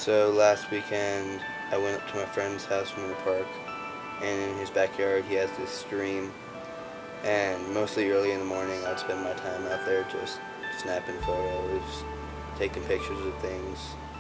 So last weekend I went up to my friend's house from the park, and in his backyard he has this stream, and mostly early in the morning I'd spend my time out there just snapping photos, taking pictures of things,